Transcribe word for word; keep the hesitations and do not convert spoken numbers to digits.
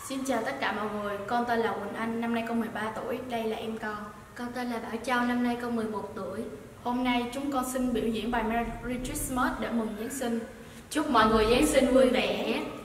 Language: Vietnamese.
Xin chào tất cả mọi người, con tên là Quỳnh Anh, năm nay con mười ba tuổi, đây là em con. Con tên là Bảo Châu, năm nay con mười một tuổi. Hôm nay chúng con xin biểu diễn bài Merry Christmas để mừng Giáng sinh. Chúc mọi người Giáng sinh vui vẻ.